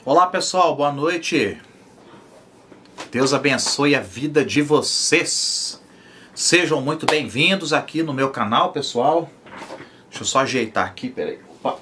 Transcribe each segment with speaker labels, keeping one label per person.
Speaker 1: Olá pessoal, boa noite. Deus abençoe a vida de vocês. Sejam muito bem-vindos aqui no meu canal, pessoal. Deixa eu só ajeitar aqui, peraí. Opa.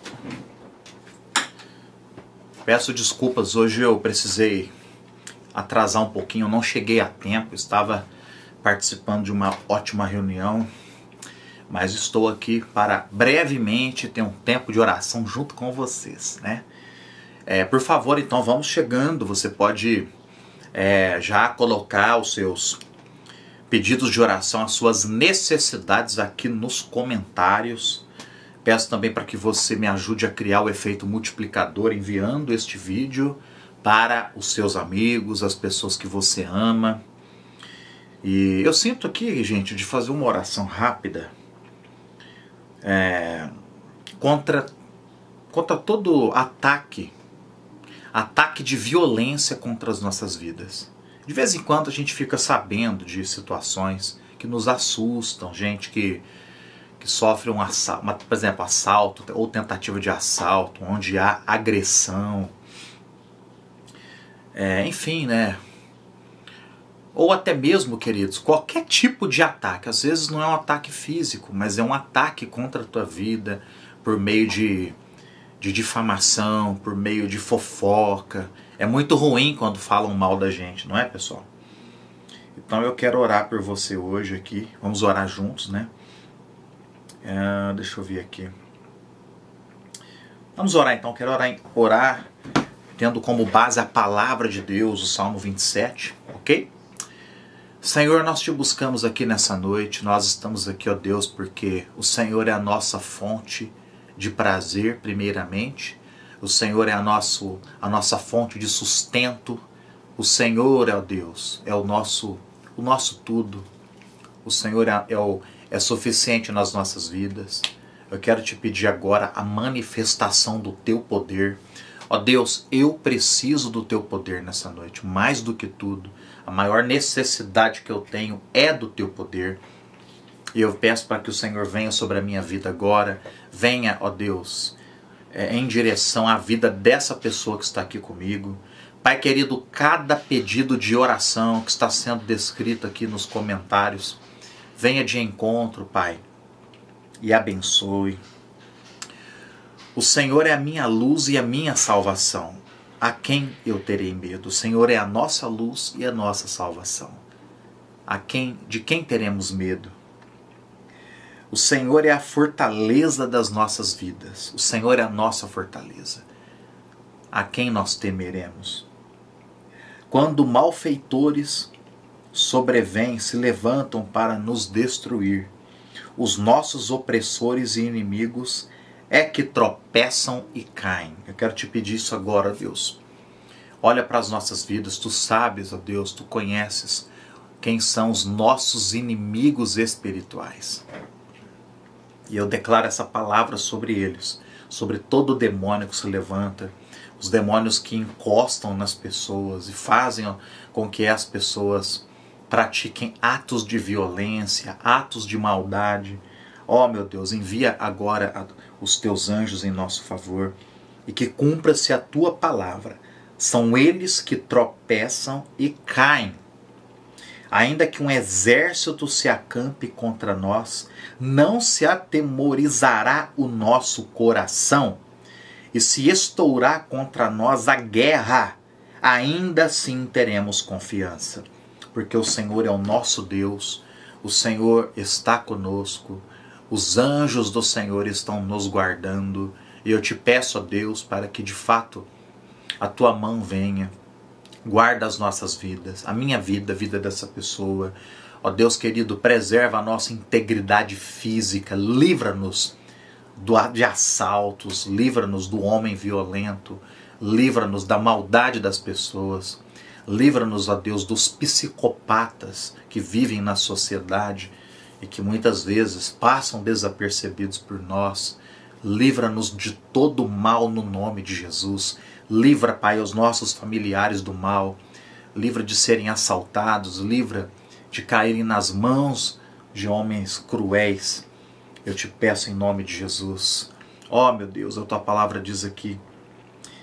Speaker 1: Peço desculpas, hoje eu precisei atrasar um pouquinho, eu não cheguei a tempo, estava participando de uma ótima reunião, mas estou aqui para brevemente ter um tempo de oração junto com vocês, né? Por favor, então vamos chegando, você pode já colocar os seus pedidos de oração, as suas necessidades aqui nos comentários. Peço também para que você me ajude a criar o efeito multiplicador enviando este vídeo para os seus amigos, as pessoas que você ama. E eu sinto aqui, gente, de fazer uma oração rápida contra todo ataque de violência contra as nossas vidas. De vez em quando a gente fica sabendo de situações que nos assustam, gente que sofre um assalto, por exemplo, assalto ou tentativa de assalto, onde há agressão, enfim, né? Ou até mesmo, queridos, qualquer tipo de ataque. Às vezes não é um ataque físico, mas é um ataque contra a tua vida por meio de difamação, por meio de fofoca. É muito ruim quando falam mal da gente, não é, pessoal? Então eu quero orar por você hoje aqui. Vamos orar juntos, né? Deixa eu ver aqui. Vamos orar então. Quero orar tendo como base a palavra de Deus, o Salmo 27, ok? Senhor, nós te buscamos aqui nessa noite. Nós estamos aqui, ó Deus, porque o Senhor é a nossa fonte de prazer, primeiramente. O Senhor é a nossa fonte de sustento. O Senhor, ó Deus, é o nosso tudo. O Senhor é suficiente nas nossas vidas. Eu quero te pedir agora a manifestação do teu poder. Ó Deus, eu preciso do teu poder nessa noite, mais do que tudo. A maior necessidade que eu tenho é do teu poder. E eu peço para que o Senhor venha sobre a minha vida agora. Venha, ó Deus, em direção à vida dessa pessoa que está aqui comigo. Pai querido, cada pedido de oração que está sendo descrito aqui nos comentários, venha de encontro, Pai, e abençoe. O Senhor é a minha luz e a minha salvação. A quem eu terei medo? O Senhor é a nossa luz e a nossa salvação. De quem teremos medo? O Senhor é a fortaleza das nossas vidas. O Senhor é a nossa fortaleza. A quem nós temeremos? Quando malfeitores sobrevêm, se levantam para nos destruir, os nossos opressores e inimigos é que tropeçam e caem. Eu quero te pedir isso agora, Deus. Olha para as nossas vidas, tu sabes, ó Deus, tu conheces quem são os nossos inimigos espirituais. E eu declaro essa palavra sobre eles, sobre todo demônio que se levanta, os demônios que encostam nas pessoas e fazem com que as pessoas pratiquem atos de violência, atos de maldade. Ó meu Deus, envia agora os teus anjos em nosso favor e que cumpra-se a tua palavra. São eles que tropeçam e caem. Ainda que um exército se acampe contra nós, não se atemorizará o nosso coração. E se estourar contra nós a guerra, ainda assim teremos confiança. Porque o Senhor é o nosso Deus, o Senhor está conosco, os anjos do Senhor estão nos guardando. E eu te peço, ó Deus, para que de fato a tua mão venha. Guarda as nossas vidas, a minha vida, a vida dessa pessoa. Ó Deus querido, preserva a nossa integridade física, livra-nos de assaltos, livra-nos do homem violento, livra-nos da maldade das pessoas, livra-nos, ó Deus, dos psicopatas que vivem na sociedade e que muitas vezes passam desapercebidos por nós. Livra-nos de todo mal no nome de Jesus. Livra, Pai, os nossos familiares do mal. Livra de serem assaltados. Livra de caírem nas mãos de homens cruéis. Eu te peço em nome de Jesus. Ó, meu Deus, a tua palavra diz aqui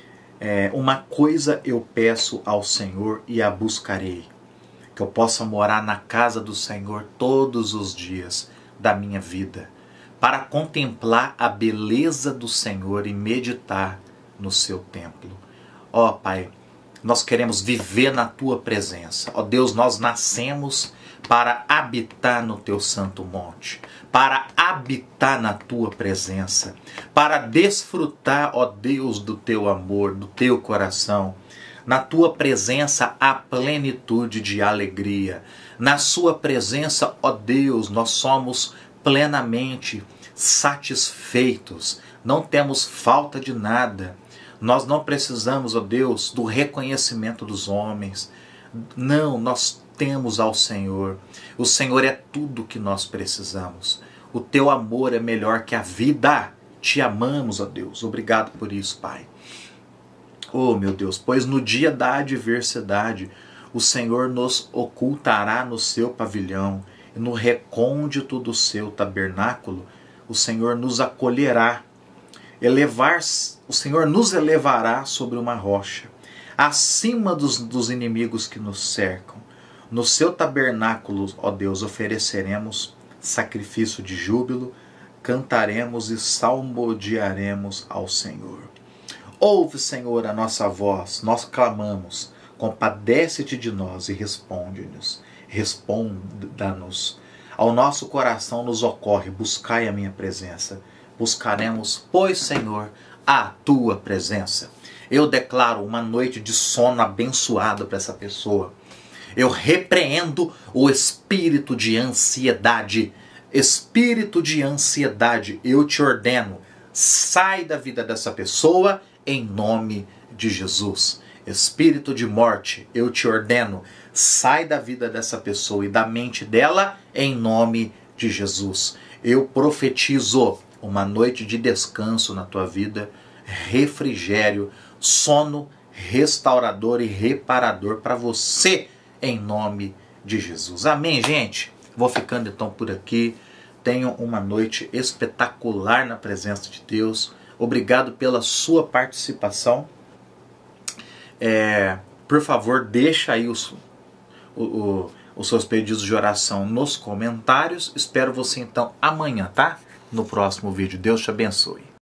Speaker 1: uma coisa eu peço ao Senhor e a buscarei, que eu possa morar na casa do Senhor todos os dias da minha vida, para contemplar a beleza do Senhor e meditar no seu templo. Ó Pai, nós queremos viver na tua presença. Ó Deus, nós nascemos para habitar no teu santo monte, para habitar na tua presença, para desfrutar, ó Deus, do teu amor, do teu coração. Na tua presença há plenitude de alegria. Na sua presença, ó Deus, nós somos plenamente satisfeitos. Não temos falta de nada. Nós não precisamos, ó Deus, do reconhecimento dos homens. Não, nós temos ao Senhor. O Senhor é tudo que nós precisamos. O teu amor é melhor que a vida. Te amamos, ó Deus. Obrigado por isso, Pai. Oh, meu Deus, pois no dia da adversidade, o Senhor nos ocultará no seu pavilhão, e no recôndito do seu tabernáculo, o Senhor nos acolherá. O Senhor nos elevará sobre uma rocha, acima dos inimigos que nos cercam. No seu tabernáculo, ó Deus, ofereceremos sacrifício de júbilo, cantaremos e salmodiaremos ao Senhor. Ouve, Senhor, a nossa voz, nós clamamos, compadece-te de nós e responde-nos. Responda-nos. Ao nosso coração nos ocorre, buscai a minha presença. Buscaremos, pois, Senhor, a tua presença. Eu declaro uma noite de sono abençoada para essa pessoa. Eu repreendo o espírito de ansiedade. Espírito de ansiedade, eu te ordeno, sai da vida dessa pessoa em nome de Jesus. Espírito de morte, eu te ordeno, sai da vida dessa pessoa e da mente dela em nome de Jesus. Eu profetizo uma noite de descanso na tua vida, refrigério, sono restaurador e reparador para você em nome de Jesus. Amém, gente? Vou ficando então por aqui. Tenham uma noite espetacular na presença de Deus. Obrigado pela sua participação. Por favor, deixa aí os seus pedidos de oração nos comentários. Espero você então amanhã, tá? No próximo vídeo. Deus te abençoe.